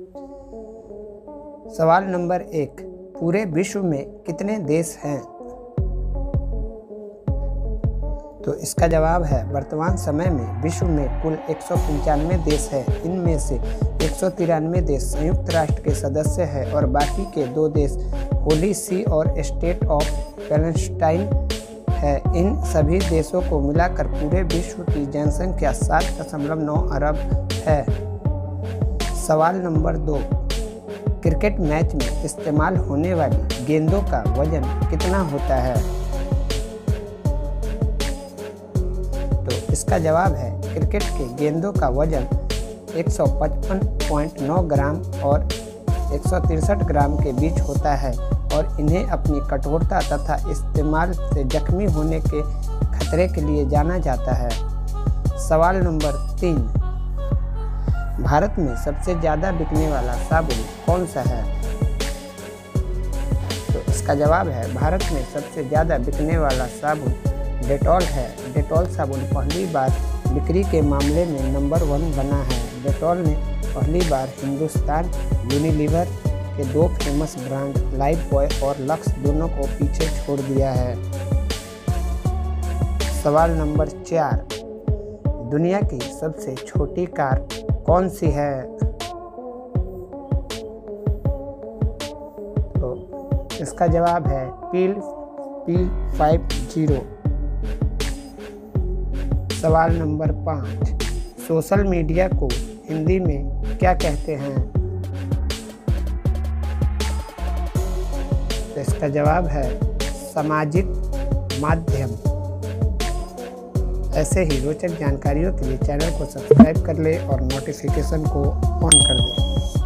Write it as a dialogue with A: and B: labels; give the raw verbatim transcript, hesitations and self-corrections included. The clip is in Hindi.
A: सवाल नंबर एक, पूरे विश्व में कितने देश हैं? तो इसका जवाब है, वर्तमान समय में विश्व में कुल एक सौ पंचानवे देश हैं। इनमें से एक सौ तिरानवे देश संयुक्त राष्ट्र के सदस्य हैं और बाकी के दो देश होली सी और स्टेट ऑफ पैलेस्टाइन है। इन सभी देशों को मिलाकर पूरे विश्व की जनसंख्या सात दशमलव नौ अरब है। सवाल नंबर दो, क्रिकेट मैच में इस्तेमाल होने वाली गेंदों का वजन कितना होता है? तो इसका जवाब है, क्रिकेट के गेंदों का वजन एक सौ पचपन पॉइंट नौ ग्राम और एक सौ तिरसठ ग्राम के बीच होता है और इन्हें अपनी कठोरता तथा इस्तेमाल से जख्मी होने के खतरे के लिए जाना जाता है। सवाल नंबर तीन, भारत में सबसे ज़्यादा बिकने वाला साबुन कौन सा है? तो इसका जवाब है, भारत में सबसे ज़्यादा बिकने वाला साबुन डेटॉल है। डेटॉल साबुन पहली बार बिक्री के मामले में नंबर वन बना है। डेटॉल ने पहली बार हिंदुस्तान यूनिलीवर के दो फेमस ब्रांड लाइफबॉय और लक्स दोनों को पीछे छोड़ दिया है। सवाल नंबर चार, दुनिया की सबसे छोटी कार कौन सी है? तो इसका जवाब है पील पी फाइव जीरो। सवाल नंबर पाँच, सोशल मीडिया को हिंदी में क्या कहते हैं? तो इसका जवाब है सामाजिक माध्यम। ऐसे ही रोचक जानकारियों के लिए चैनल को सब्सक्राइब कर ले और नोटिफिकेशन को ऑन कर दें।